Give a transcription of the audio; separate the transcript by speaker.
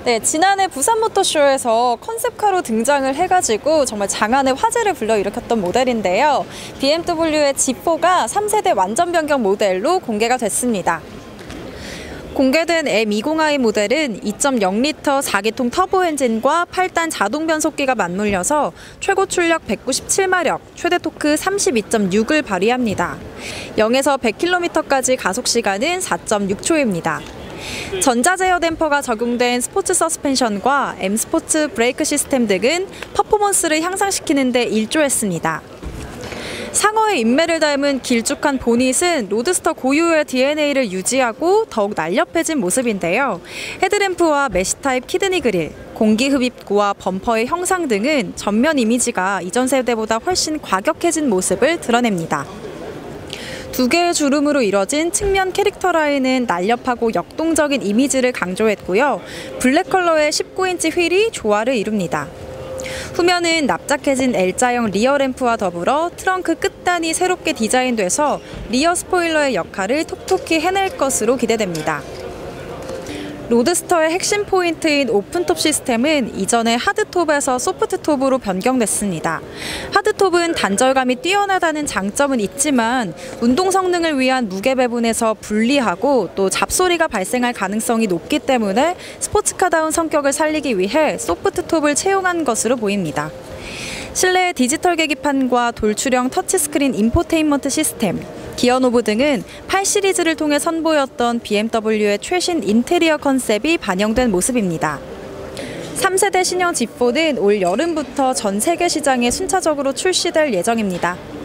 Speaker 1: 네, 지난해 부산모터쇼에서 컨셉카로 등장을 해가지고 정말 장안의 화제를 불러일으켰던 모델인데요. BMW의 G4가 3세대 완전 변경 모델로 공개가 됐습니다. 공개된 M20i 모델은 2.0L 4기통 터보 엔진과 8단 자동 변속기가 맞물려서 최고 출력 197마력, 최대 토크 32.6을 발휘합니다. 0에서 100km까지 가속 시간은 4.6초입니다. 전자제어 댐퍼가 적용된 스포츠 서스펜션과 M 스포츠 브레이크 시스템 등은 퍼포먼스를 향상시키는 데 일조했습니다. 상어의 인매를 닮은 길쭉한 보닛은 로드스터 고유의 DNA를 유지하고 더욱 날렵해진 모습인데요. 헤드램프와 메쉬 타입 키드니 그릴, 공기 흡입구와 범퍼의 형상 등은 전면 이미지가 이전 세대보다 훨씬 과격해진 모습을 드러냅니다. 두 개의 주름으로 이뤄진 측면 캐릭터 라인은 날렵하고 역동적인 이미지를 강조했고요. 블랙 컬러의 19인치 휠이 조화를 이룹니다. 후면은 납작해진 L자형 리어 램프와 더불어 트렁크 끝단이 새롭게 디자인돼서 리어 스포일러의 역할을 톡톡히 해낼 것으로 기대됩니다. 로드스터의 핵심 포인트인 오픈톱 시스템은 이전의 하드톱에서 소프트톱으로 변경됐습니다. 하드톱은 단절감이 뛰어나다는 장점은 있지만 운동 성능을 위한 무게 배분에서 불리하고 또 잡소리가 발생할 가능성이 높기 때문에 스포츠카다운 성격을 살리기 위해 소프트톱을 채용한 것으로 보입니다. 실내 디지털 계기판과 돌출형 터치스크린 인포테인먼트 시스템, 기어노브 등은 8 시리즈를 통해 선보였던 BMW의 최신 인테리어 컨셉이 반영된 모습입니다. 3세대 신형 G4는 올 여름부터 전 세계 시장에 순차적으로 출시될 예정입니다.